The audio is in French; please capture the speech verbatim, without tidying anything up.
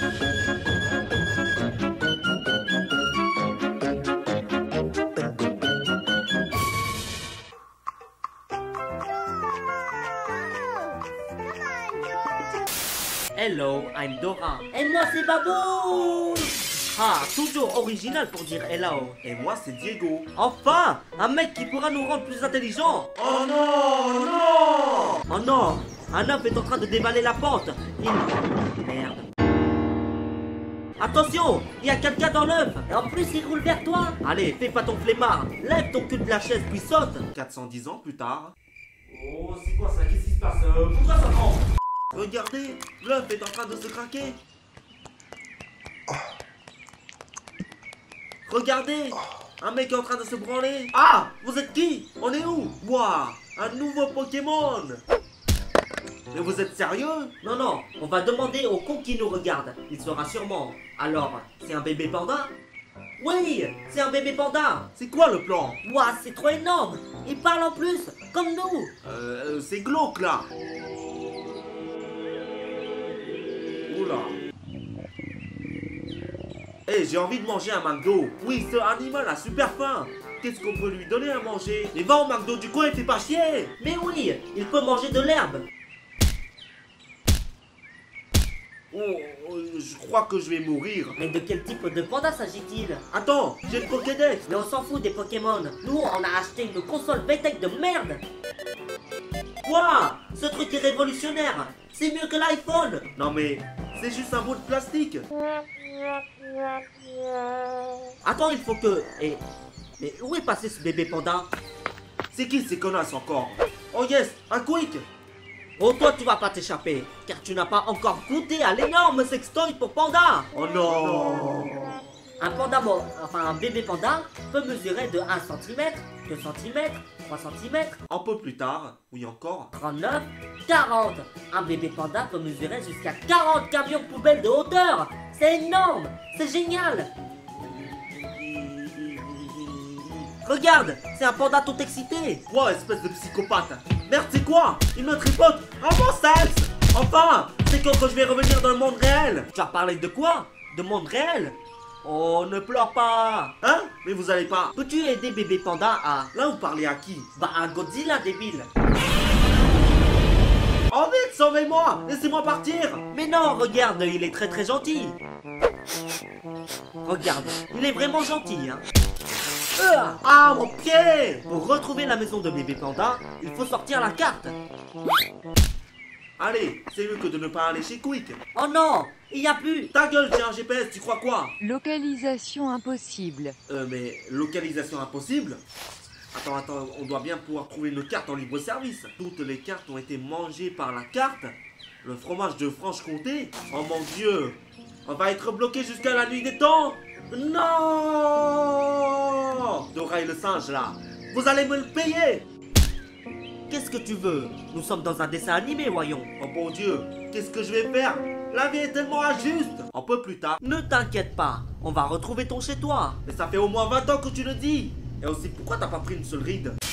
Hello, I'm Dora. Et moi c'est Babou. Ah, toujours original pour dire hello. Et moi c'est Diego. Enfin, un mec qui pourra nous rendre plus intelligents. Oh non, non. Oh non, un homme est en train de dévaler la pente. Il... Merde. Attention, il y a quelqu'un dans l'œuf. Et en plus il roule vers toi. Allez, fais pas ton flemmard. Lève ton cul de la chaise puis saute. quatre cent dix ans plus tard. Oh, c'est quoi ça? Qu'est-ce qui se passe? euh, Pourquoi ça prend? Regardez, l'œuf est en train de se craquer. Regardez, un mec est en train de se branler. Ah, vous êtes qui? On est où? Moi, un nouveau Pokémon. Mais vous êtes sérieux? Non, non, on va demander au con qui nous regarde. Il saura sûrement. Alors, c'est un bébé panda? Oui, c'est un bébé panda. C'est quoi le plan? Ouah, c'est trop énorme. Il parle en plus, comme nous. Euh, c'est glauque là. Oula. Eh, j'ai envie de manger un McDo. Oui, ce animal a super faim. Qu'est-ce qu'on peut lui donner à manger? Mais va au McDo du coin et fais pas chier. Mais oui, il peut manger de l'herbe. Oh, euh, je crois que je vais mourir. Mais de quel type de panda s'agit-il? Attends, j'ai le Pokédex. Mais on s'en fout des Pokémon. Nous, on a acheté une console V T E C de merde. Quoi? Ce truc est révolutionnaire. C'est mieux que l'iPhone. Non mais, c'est juste un bout de plastique. Attends, il faut que... Eh, mais où est passé ce bébé panda? C'est qui ces connasses encore? Oh yes, un quick. Oh, toi, tu vas pas t'échapper, car tu n'as pas encore goûté à l'énorme sextoy pour panda. Oh non. Un panda mort, enfin un bébé panda, peut mesurer de un centimètre, deux centimètres, trois centimètres, Un peu plus tard, oui encore. trente-neuf, quarante. Un bébé panda peut mesurer jusqu'à quarante camions poubelles de hauteur. C'est énorme, c'est génial. Regarde, c'est un panda tout excité. Quoi, espèce de psychopathe? Merde, c'est quoi? Il me tripote. Oh mon sexe. Enfin, c'est quand que je vais revenir dans le monde réel? Tu as parlé de quoi? De monde réel? Oh, ne pleure pas. Hein? Mais vous allez pas. Peux-tu aider bébé panda à... Là, vous parlez à qui? Bah, à Godzilla, débile. Oh vite, sauvez-moi. Laissez-moi partir. Mais non, regarde, il est très très gentil. Regarde, il est vraiment gentil, hein. Euh, ah, mon pied. Pour retrouver la maison de bébé panda, il faut sortir la carte. Allez, c'est mieux que de ne pas aller chez Quick. Oh non, il y a plus. Ta gueule, j'ai un G P S, tu crois quoi? Localisation impossible. Euh, mais localisation impossible? Attends, attends, on doit bien pouvoir trouver une carte en libre service. Toutes les cartes ont été mangées par la carte. Le fromage de Franche-Comté? Oh mon Dieu. On va être bloqué jusqu'à la nuit des temps. Non! Dora et le singe là, vous allez me le payer. Qu'est-ce que tu veux? Nous sommes dans un dessin animé, voyons. Oh mon Dieu, qu'est-ce que je vais faire? La vie est tellement injuste. Un peu plus tard. Ne t'inquiète pas, on va retrouver ton chez-toi. Mais ça fait au moins vingt ans que tu le dis. Et aussi, pourquoi t'as pas pris une seule ride?